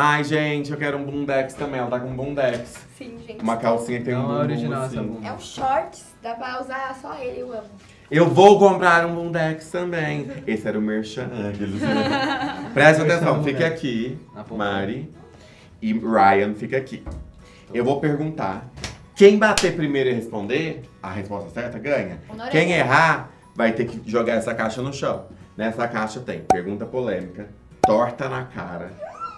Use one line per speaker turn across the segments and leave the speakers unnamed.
Ai, gente, eu quero um bundex também. Ela tá com um bundex.
Sim, gente.
Uma calcinha que tem um
Não, é
bumbum
original
assim.
essa bunda.
É um shorts, dá pra usar só ele, eu amo.
Eu vou comprar um bundex também. Esse era o merchan. Presta atenção, fique aqui, Mari. E Ryan fica aqui. Eu vou perguntar. Quem bater primeiro e responder, a resposta certa ganha. Quem errar, vai ter que jogar essa caixa no chão. Nessa caixa tem pergunta polêmica, torta na cara,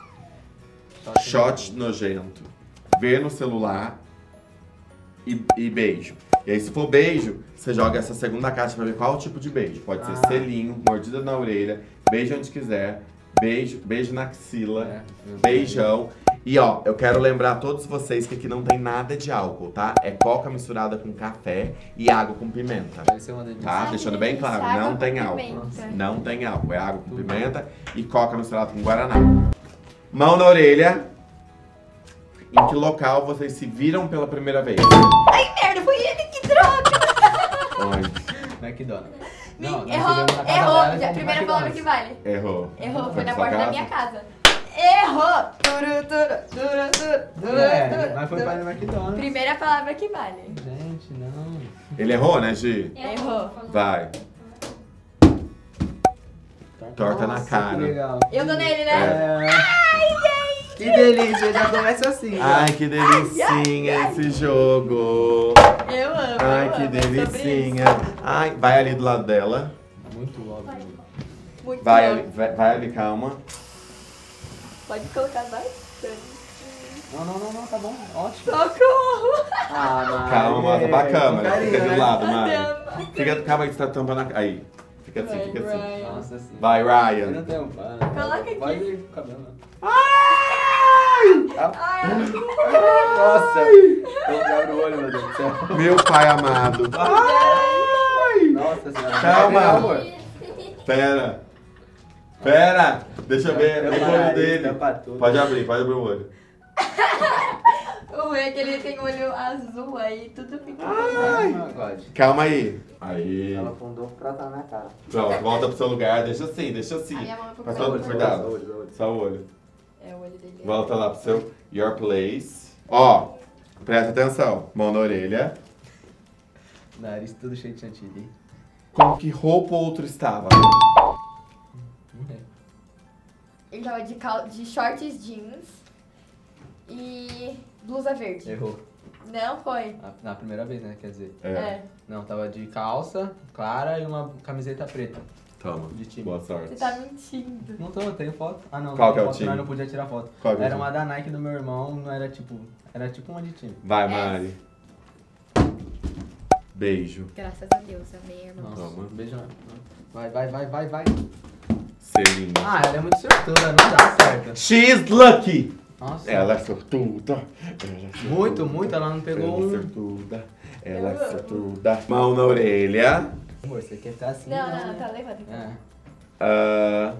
shot nojento, ver no celular e beijo. E aí, se for beijo, você joga essa segunda caixa pra ver qual tipo de beijo. Pode ser selinho, mordida na orelha, beijo onde quiser, beijo na axila, beijão. E ó, eu quero lembrar a todos vocês que aqui não tem nada de álcool, tá? É coca misturada com café e água com pimenta.
Vai ser uma delícia.
Tá? Deixando bem claro, não tem álcool. Não tem álcool, é água com pimenta e coca misturada com guaraná. Mão na orelha. Em que local vocês se viram pela primeira vez?
Ai, merda, foi ele, que droga!
Onde?
McDonald's.
Errou,
nós chegamos na casa dela e
já,
fomos
primeira
no
palavra que vale.
Errou.
Errou, foi
Foi
na
na sua
porta da
casa?
minha casa. Errou! Turu, turu, turu, turu,
É,
turu,
mas foi
turu.
para o McDonald's.
Primeira palavra que vale.
Gente, não.
Ele errou, né, Gi?
Errou.
Vai. Torta na cara.
Que legal.
Eu tô nele, né?
Que delícia, já começa assim.
Ai, que delicinha esse jogo.
Eu amo.
Ai,
eu
que
amo, é sobre
delicinha. Ai, vai ali do lado dela.
Muito óbvio.
isso. Muito
Vai
bom.
ali, vai ali, calma.
Pode colocar mais?
Não, tá bom. Ótimo.
Socorro!
Ah, Mari.
Calma, mostra pra câmera.
Com carinho,
Fica do
né?
lado, Mari.
Adama.
Fica, calma aí que você tá tampando a... Aí. Fica assim,
Vai,
fica assim.
Ryan.
Nossa, assim.
Vai,
Eu
Ryan.
não tenho pano.
Coloca aqui.
Pode ir com o cabelo, né?
Ai,
Nossa. Eu abro o olho, meu Deus do céu.
Meu pai amado. Ai!
Nossa senhora.
Calma.
Meu amor.
Pera. Deixa eu ver o olho dele.
Tampa tudo.
Pode abrir o olho.
o ruim é que ele tem olho azul aí, tudo fica.
Ah, God.
Calma aí. Aí.
Ela afundou pra estar na minha cara.
Pronto, volta pro seu lugar. Deixa assim.
A minha mão é pro
Mas
meu
todo
olho.
cuidado. Só o olho.
É o olho dele.
Volta lá pro seu your place. Ó, presta atenção. Mão na orelha.
Nariz tudo cheio de chantilly.
Com que roupa o outro estava?
Ele tava de shorts jeans e blusa verde.
Errou.
Não foi.
Na primeira vez, né? Quer dizer.
É.
Não, tava de calça clara e uma camiseta preta.
Toma.
De time.
Boa sorte.
Você tá mentindo.
Não tô, eu tenho foto. Ah, não.
Qual
não
que é o
foto,
time?
Nós não podia tirar foto.
Qual que é o
Era
time?
uma da Nike do meu irmão, não era tipo. Era tipo uma de time.
Vai, Mari. Beijo.
Graças a Deus, amém, irmão.
Nossa,
Toma.
beijo. Vai.
Selinho.
Ah, ela é muito sortuda, não dá certo.
She's lucky.
Nossa.
Ela é sortuda.
Muito, ela não pegou
Ela é
um.
sortuda. Ela é sortuda. Mão na orelha.
Amor, você quer estar assim?
Não, tá levando.
É.
Ah,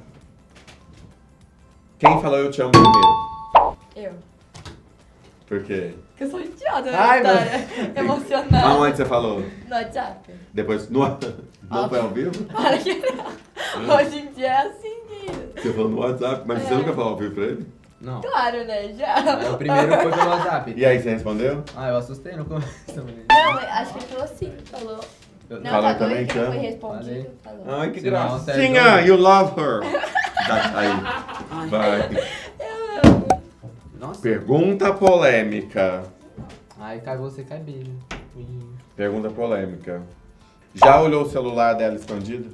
quem falou eu te amo primeiro?
Eu.
Por quê?
Porque eu sou idiota, né,
Ai,
Vitória? Emocionada.
Aonde você falou?
No WhatsApp.
Depois, não foi ao vivo?
Para que não. Hoje em dia é assim, querido.
Você falou no WhatsApp, mas você nunca falou ao vivo pra ele?
Não.
Claro, né? Já.
O primeiro foi pelo WhatsApp.
E aí, você respondeu?
Ah, eu assustei no começo também.
Não, acho que ele falou sim. Falou. Não,
Falou
tá
também
doido
que
que não
ama?
foi respondido.
Falei.
Falou.
Ai, que
Se não, você é
gracinha!
doido.
You love her! Tá, aí. Vai.
Eu amo.
Nossa.
Pergunta polêmica.
Aí cai você, cai beijo.
Pergunta polêmica. Já olhou o celular dela escondido?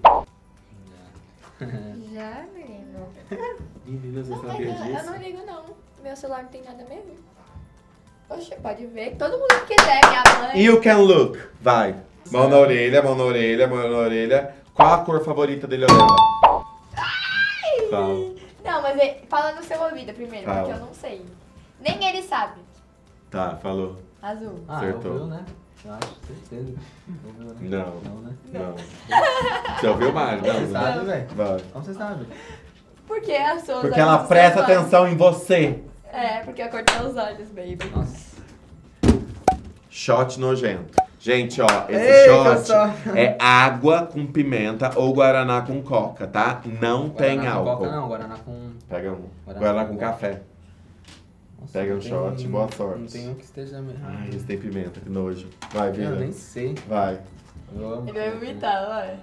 Já, menino.
Menina, você
Não, mas eu não ligo, não. Meu celular não tem nada mesmo. Oxe, pode ver. Todo mundo que quiser, minha mãe.
You can look. Vai. Mão na orelha, mão na orelha, mão na orelha. Qual a cor favorita dele ou dela? Fala.
Não, mas fala no seu ouvido primeiro,
Fala.
porque eu não sei. Nem ele sabe.
Tá, falou.
Azul.
Ah,
Acertou.
ouviu, né? Eu acho, certeza. Ouviu, né?
Não.
Não, né?
Não. Você ouviu, Mário?
Você
Não.
sabe, velho?
Vai.
Como você sabe?
Porque as suas
Porque ela presta atenção em você.
É, porque eu cortei os olhos, baby.
Nossa.
Shot nojento. Gente, ó, esse
Eita,
shot
só.
é água com pimenta ou guaraná com coca, tá? Não tem
Guaraná com
álcool.
Coca, não, Guaraná com...
Pega um.
Guaraná
Guaraná
com
com
coca.
café.
Nossa,
Pega um
não tem
shot, boa sorte.
Não tem um que esteja meio.
Ai, esse tem pimenta, que nojo. Vai,
Eu
Vila.
nem sei.
Vai.
Eu amo.
Ele vai vomitar, vai.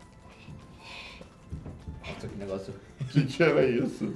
Nossa, que negócio.
Que era isso?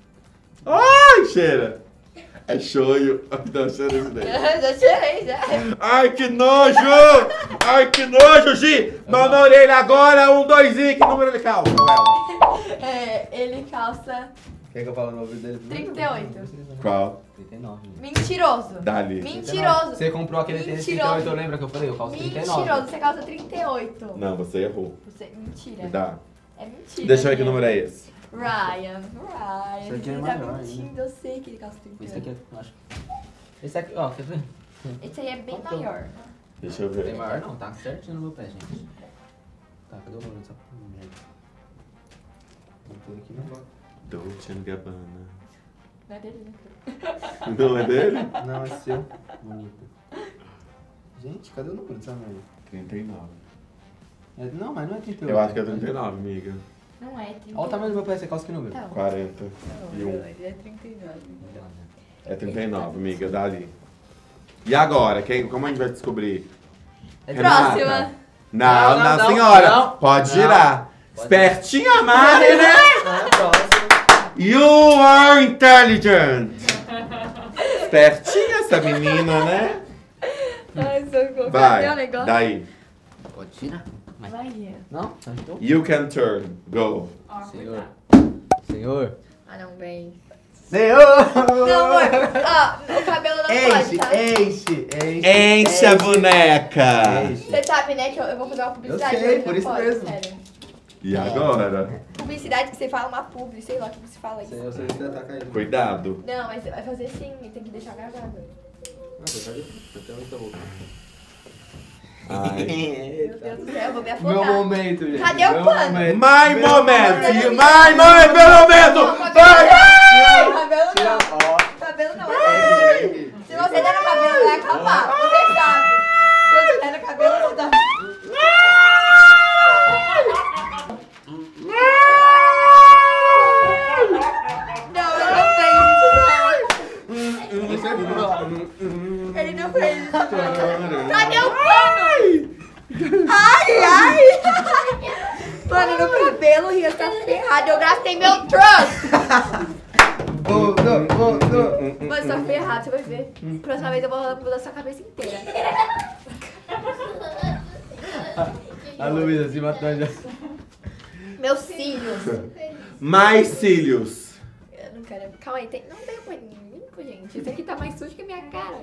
Ai, cheira! É choio. Não, cheira isso daí.
Já tirei, já.
Ai, que nojo! Ai, que nojo, Gi! Mão na orelha agora, 1, 2 e que número ele calça, ela?
Ele calça
Quer que eu fale no ouvido dele?
38.
Qual?
39.
Mentiroso.
Dali.
Mentiroso.
Você comprou aquele tênis
Mentiroso.
38, lembra que eu falei? Eu calço 39.
Mentiroso, você calça 38.
Não, você errou.
Mentira.
Me dá.
É mentira.
Deixa eu ver que
né?
número é esse.
Ryan.
Esse aqui é
Ele tá
maior
mentindo, eu sei que ele calça
Esse
38.
aqui, eu acho. Esse aqui, ó, quer ver?
Esse aí é bem
Qual que é o-
maior.
Deixa eu
Tem
ver.
maior não, tá certinho no meu pé, gente. Tá, cadê o número dessa merda? Não tem aqui não.
Dolce & Gabbana.
Não é dele, né?
Não é dele?
Não, é seu. Bonito. Gente, cadê o número dessa merda?
39.
Não, mas não é 38.
Eu acho que é 39, amiga.
Não é 39.
Olha o tamanho do meu pé, você calça que número?
Não.
41.
Ele é 39.
É 39, amiga, dali. E agora? Como a gente vai descobrir?
Próxima.
Não,
Não, não,
senhora.
não.
Pode
Não.
girar.
Pode.
Espertinha, Mari, né?
Próximo.
You are intelligent. Espertinha essa menina, né?
Ai, socorro. Cadê o
Vai,
negócio?
daí.
Pode tirar? Mas...
Vai, Ian.
Não? Então?
You can turn. Go.
Senhor. Senhor.
Ah, não, bem.
Senhor!
Não, amor. Ó, o cabelo não pode, tá?
Enche a boneca.
Você sabe, né, que eu vou fazer uma publicidade.
Eu sei,
hoje,
por
não
isso
pode,
mesmo.
Sério.
E agora?
Publicidade que você fala uma publi, sei lá que você fala isso.
Eu sei que você ataca ele.
Cuidado.
Não, mas vai fazer sim, tem que deixar gravado.
Não, você tá muita boca.
Ai.
Meu Deus do céu, eu vou me afogar.
Meu momento, gente.
Cadê o
Meu
pano?
momento.
My moment!
Meu
My moment, meu momento! Vai!
Cabelo
Tira,
não.
ó.
Cabelo não. Se você der no cabelo, vai acabar. Você sabe. Se você der no cabelo, você tá... Não, ele não fez isso, não. Ele não fez isso, não. Cadê o pano? Ai, ai. Mano, no cabelo, o Rio tá ferrado. Eu gastei meu trust.
Voltou.
Mano, você tá ferrado, você vai ver. Próxima vez eu vou mudar sua cabeça inteira.
A Luísa se matou já.
Meus cílios.
Mais cílios.
Eu não quero. Calma aí, não tem paninho limpo, gente. Isso aqui tá mais sujo que a minha cara.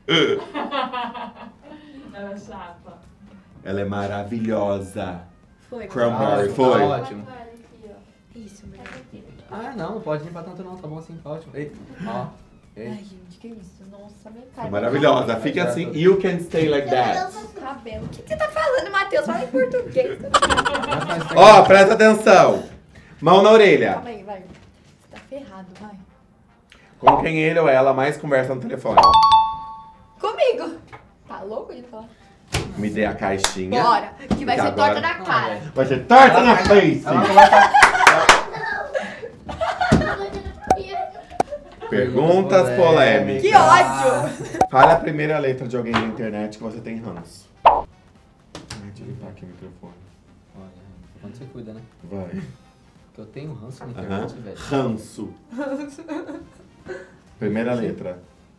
Ela é chata.
Ela é maravilhosa.
Foi.
Cranberry,
Tá
foi.
ótimo.
Isso, mulher.
Ah, não pode limpar tanto não, tá bom assim, tá ótimo. Ei, ó.
Ai,
Ei.
gente, que isso? Nossa, minha cara.
Maravilhosa. Fique assim. You can stay like that.
Cabelo. O que você tá falando, Matheus? Fala em português.
Ó, presta atenção. Mão na orelha.
Calma aí, vai. Você tá ferrado, vai.
Com quem ele ou ela mais conversa no telefone?
Comigo. Tá louco de falar?
Me dê a caixinha.
Bora. Que vai
Porque
ser torta
agora-
na cara.
Vai ser torta na face.
Ela vai falar.
Perguntas polêmicas.
Que ódio!
Fale a primeira letra de alguém na internet que você tem ranço. Ai, deixa eu limpar aqui o microfone.
Olha, quando você cuida, né?
Vai.
Porque eu tenho ranço na
Aham.
internet, velho.
Ranço. Primeira letra.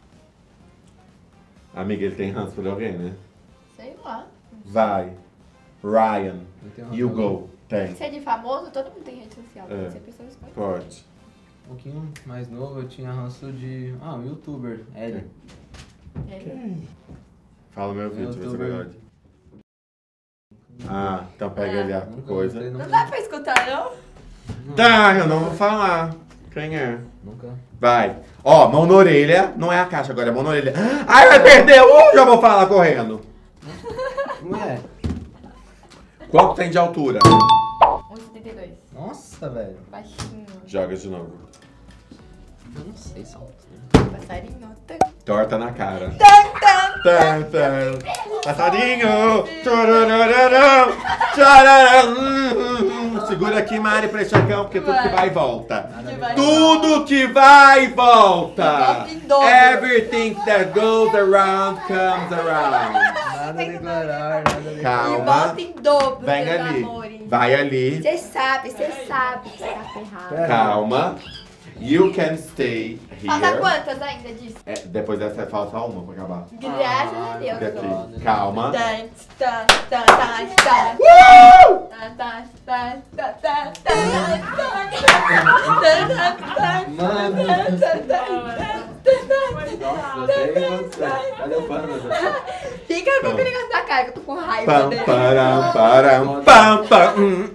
Amiga, ele tem ranço por alguém, né?
Sei lá.
Vai. Ryan.
Eu tenho ranço
You
por alguém.
go. Tem.
Se é de famoso, todo mundo tem rede social.
É.
Pode ser pessoa escolhida.
Pode.
Um pouquinho mais novo, eu tinha ranço de... Ah, um youtuber, Ellen.
Fala meu vídeo,
Eu
vê
tô
se é
vendo.
verdade. Ah, então pega ali a
Nunca
coisa.
gostei,
Não dá pra escutar, não?
Tá, eu não vou falar. Quem é?
Nunca.
Vai. Ó, mão na orelha. Não é a caixa agora, é mão na orelha. Ai, vai perder! Já vou falar correndo.
Não é?
Quanto tem de altura?
1,72.
Nossa, velho.
Baixinho.
Joga de novo.
Eu não sei se é um...
Passarinho.
Torta na cara.
Tan,
Tan, tan. Passarinho. Tchororororó. Tchororó. Segura aqui, Mari, Prechacão, porque tudo que vai e volta.
Nada a ver
vai.
com-
Tudo que vai e volta.
Volta em dobro.
Everything that goes around comes around.
Nada a declarar, nada a declarar.
E
Calma.
volta em dobro,
Vem
meus
ali.
amores.
Vai ali.
Você sabe que tá ferrado.
Calma. You can stay
Falta
here.
quantas ainda disso?
É, depois dessa falta uma pra acabar.
Graças a Deus.
Fica aqui. Calma.
Nossa, você. Cadê o pano, meu Deus?
Fica com aquele negócio da cara que eu tô com raiva
Pam,
dele.
param, param, pam, pam.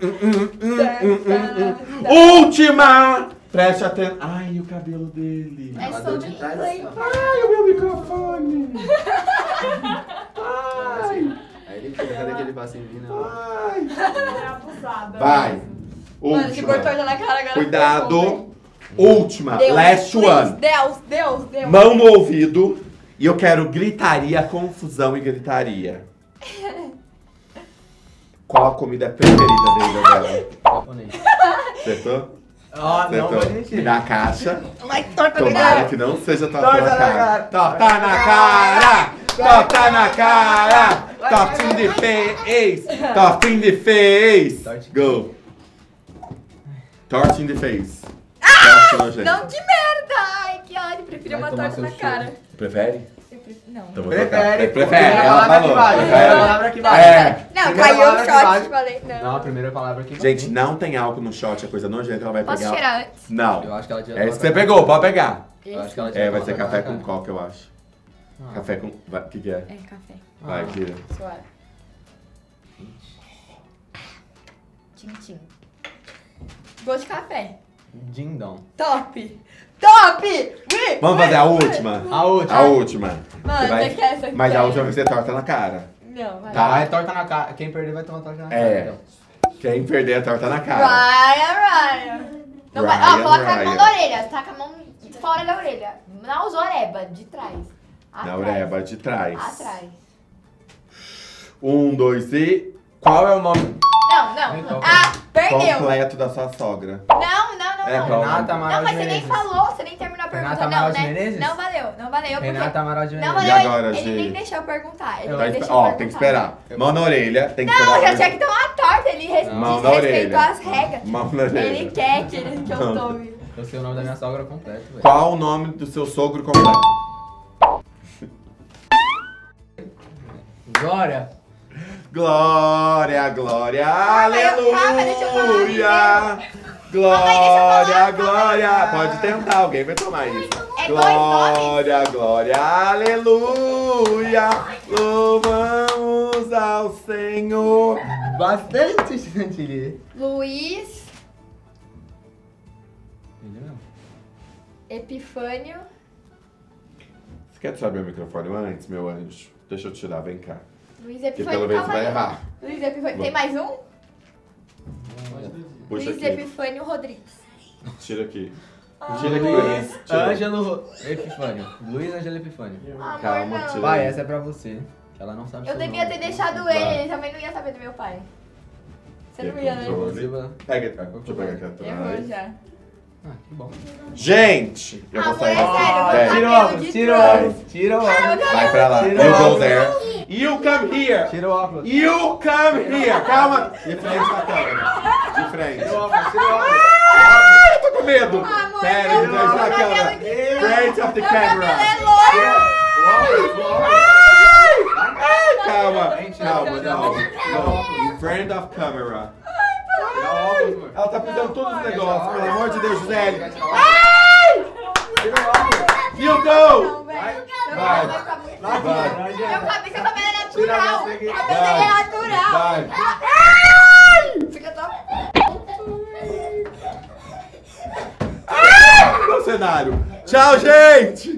Última! Preste atenção. Ai, o cabelo dele.
É só de play.
Ai, o meu microfone. Ai,
Aí ele fica, cadê que ele passa em mim, não?
ai.
É abusada.
Vai.
Mano, você cortou
Última.
já na cara agora.
Cuidado. Última.
Deus,
Last
please,
one.
Deus.
Mão no ouvido. E eu quero gritaria, confusão e gritaria. Qual a comida preferida dele agora?
Japonês.
Acertou?
Ó, não
Acertou.
vou
Me
mentir.
dá a caixa.
Mas torta na
Tomara
cara.
que não seja torta
Torta
na
na
cara.
cara.
Torta na cara! Torta na cara! Torta in the face! Torta in the face!
Torta.
Go! Torta in the face. Torta nojento.
Não de merda. Ai, que ódio. Prefiro
Vai
uma
tomar
torta
seu
na
choro.
cara.
Prefere?
Não.
Então vou
Prefere,
trocar. Prefere,
primeira
ela
palavra
falou.
que vale.
Prefere.
Primeira palavra que vale.
É.
Não,
Primeira
caiu o
palavra que
shot,
vale.
falei.
Não, a primeira palavra que
Gente,
vale.
não tem álcool no shot, é coisa nojenta, ela vai
Posso
pegar.
cheirar antes?
Não.
Eu acho que ela tinha.
É isso que você pegou, pode pegar.
Eu acho que ela
É,
tinha
vai ser
colocado
café
na
com
cara.
coca, eu acho.
Ah.
Café com... O que é?
É, café.
Vai, tira.
Suave. Tchim. Gosto de café.
Ding-dong.
Top! Top!
Vamos fazer a última?
A última.
A última.
Mano,
vai-
você quer essa aqui?
Mas a última vai ser torta na cara.
Não, vai.
Tá.
Vai torta na cara. Quem perder vai tomar torta na cara.
É.
então.
Quem perder a torta na cara.
Ryan. Não vai.
Ryan,
Ó, coloca a mão
Ryan.
na orelha. Taca a mão fora da orelha. Na oreba, de trás.
Na
Atrás.
oreba de trás.
Atrás.
1, 2 e... Qual é o nome
Não.
Então,
Ah, perdeu.
completo da sua sogra?
Não.
É,
Não.
qual?
Renata Amaral
Não, mas
de
você nem
Menezes.
falou, você nem terminou a pergunta.
Renata
Não,
Amaral de
né?
Menezes?
Não valeu, porque...
Renata Amaral de
Não
Menezes.
valeu,
E agora,
ele
Gi?
nem deixou eu perguntar. Ele
Eu-
Tá
nem
espe-
deixou eu
Ó,
perguntar.
tem que esperar. Mão na orelha, tem que
Não,
esperar.
eu já tinha que tomar uma torta, ele
Mão na
desrespeitou
orelha.
as regras.
Mão na orelha.
Ele quer que eu tome.
Eu sei o nome da minha sogra completo, velho.
Qual o nome do seu sogro completo?
Glória.
Glória, glória,
Calma, deixa eu falar,
aleluia!
Calma aí, deixa eu
Glória,
falar,
glória!
calma.
Pode tentar, alguém vai tomar isso.
É dois nomes?
Glória, glória, aleluia! Louvamos ao Senhor!
Bastante chantilly.
Luiz
Ele mesmo.
Epifânio.
Você quer tirar meu microfone antes, meu anjo? Deixa eu tirar, vem cá.
Luiz
Que
Epifânio.
pelo menos
calma
vai
aí.
errar.
Luiz Epifânio. Tem
Bom.
mais um?
Puxa
Luiz
aqui.
Epifânio Rodrigues.
Tira aqui. Tira aqui pra mim.
Luiz
Tira.
Ângelo Epifânio. Luiz Ângelo Epifânio.
Amor,
Calma,
não.
tira.
Pai, essa é pra você. Que ela não sabe
Eu
seu
devia
nome.
ter deixado
Vai.
ele também não ia saber do meu pai. Você não ia, né?
Inclusive-
Pega, deixa eu pegar aqui
Errou
atrás.
já.
Ah, que bom.
Gente, eu vou
Amor,
sair.
é sério,
Vai.
meu
Tira o
cabelo
óculos,
de
tira o
trás.
óculos, tira o óculos.
Vai pra lá.
Tira
You
o
go
óculos.
there. You come here.
Tira o óculos.
You come here. Calma. De frente pra câmera. De frente.
Tira o óculos, tira o óculos.
Ai, tô com medo.
Amor,
Pera,
meu
de frente pra
cabelo
câmera.
de trás.
Frente of the
Meu cabelo
camera.
é loiro.
O óculos.
Ai, calma.
Gente,
Calma,
não,
não.
não.
Não. Friend of camera.
Tira o óculos, amor.
Ela tá pisando todos os negócios. Pelo amor de Deus, Gisele.
Tira o óculos.
You
Não,
go.
velho. Meu
Vai.
cabelo vai ficar muito
Vai,
Vai.
vai.
Meu cabelo, seu cabelo é
Tira
natural.
você aqui.
Meu cabelo é natural.
Vai.
Fica só...
No cenário. Tchau, gente.